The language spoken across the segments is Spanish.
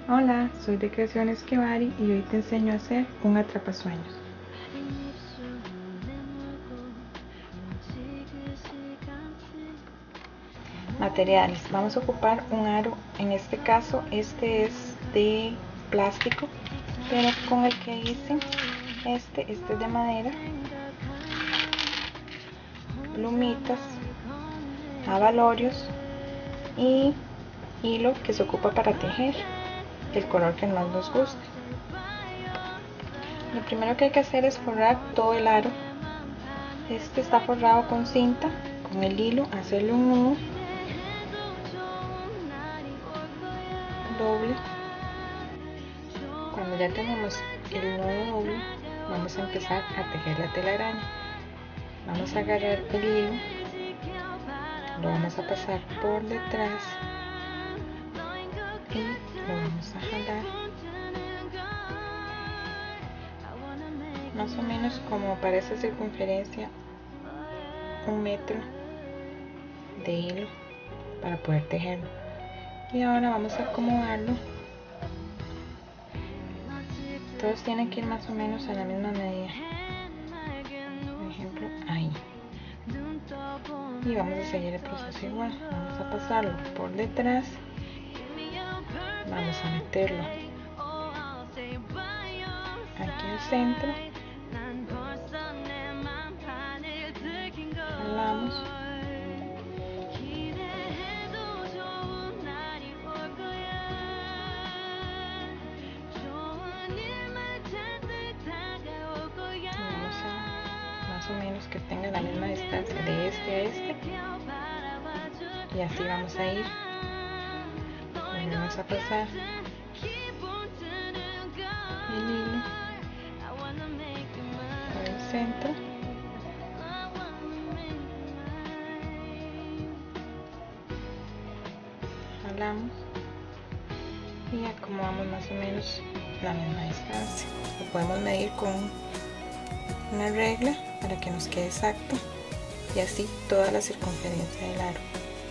Hola, soy de Creaciones Kevari y hoy te enseño a hacer un atrapasueños. Materiales, vamos a ocupar un aro, en este caso este es de plástico, pero con el que hice este es de madera, plumitas, abalorios y hilo que se ocupa para tejer el color que más nos guste. Lo primero que hay que hacer es forrar todo el aro. Este está forrado con cinta, con el hilo hacerle un nudo doble. Cuando ya tenemos el nudo doble, vamos a empezar a tejer la telaraña. Vamos a agarrar el hilo, lo vamos a pasar por detrás y lo vamos a jalar más o menos como para esa circunferencia, 1 metro de hilo para poder tejerlo. Y ahora vamos a acomodarlo. Todos tienen que ir más o menos a la misma medida, por ejemplo ahí, y vamos a seguir el proceso igual. Vamos a pasarlo por detrás, vamos a meterlo aquí al centro, jalamos más o menos que tenga la misma distancia de este a este, y así vamos a ir. Vamos a pasar el hilo por el centro, jalamos y acomodamos más o menos la misma distancia. Lo podemos medir con una regla para que nos quede exacto, y así toda la circunferencia del aro.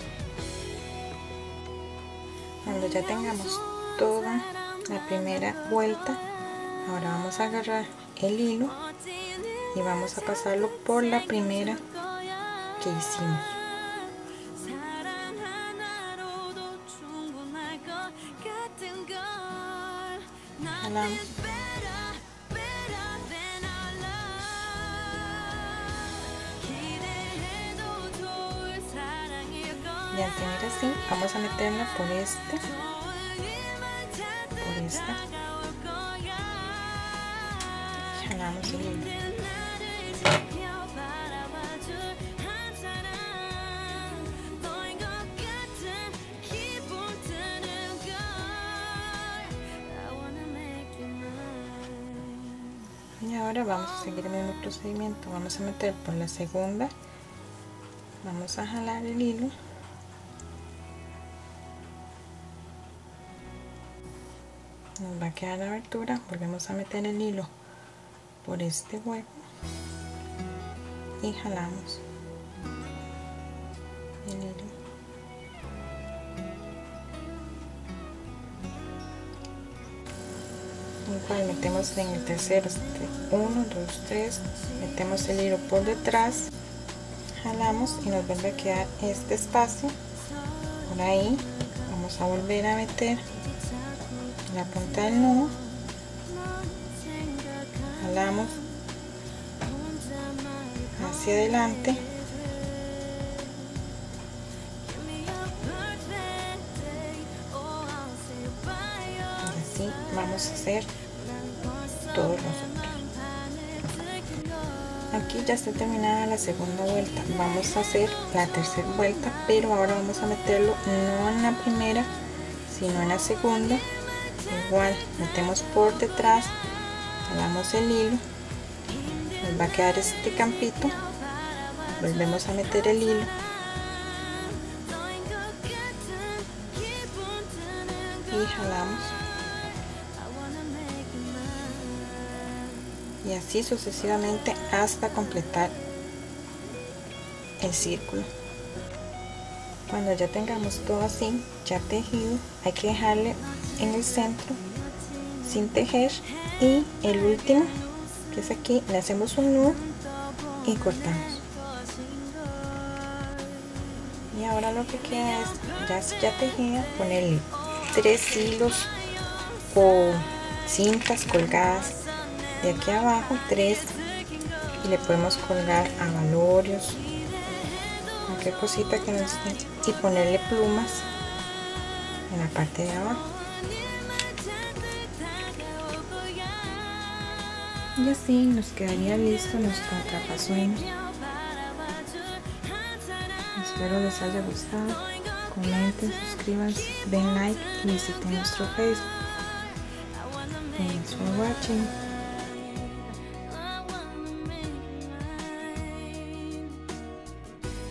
Cuando ya tengamos toda la primera vuelta, ahora vamos a agarrar el hilo y vamos a pasarlo por la primera que hicimos. Jalamos. Y al tener así, vamos a meterla por esta, jalamos el hilo. Y ahora vamos a seguir el mismo procedimiento. Vamos a meter por la segunda, vamos a jalar el hilo, nos va a quedar la abertura, volvemos a meter el hilo por este hueco y jalamos el hilo. Igual metemos en el tercero, 1, 2, 3, metemos el hilo por detrás, jalamos y nos vuelve a quedar este espacio por ahí. Vamos a volver a meter la punta del nudo, jalamos hacia adelante y así vamos a hacer todos los otros. Aquí ya está terminada la segunda vuelta. Vamos a hacer la tercera vuelta, pero ahora vamos a meterlo no en la primera sino en la segunda. Igual metemos por detrás, jalamos el hilo, nos va a quedar este campito, volvemos a meter el hilo y jalamos, y así sucesivamente hasta completar el círculo. Cuando ya tengamos todo así ya tejido, hay que dejarle en el centro sin tejer, y el último, que es aquí, le hacemos un nudo y cortamos. Y ahora lo que queda es, ya tejida, ponerle 3 hilos o cintas colgadas de aquí abajo, 3, y le podemos colgar abalorios, cualquier cosita que nos dé, y ponerle plumas en la parte de abajo. Y así nos quedaría listo nuestro atrapasueños. Espero les haya gustado. Comenten, suscríbanse, den like y visiten nuestro Facebook. Thanks for watching.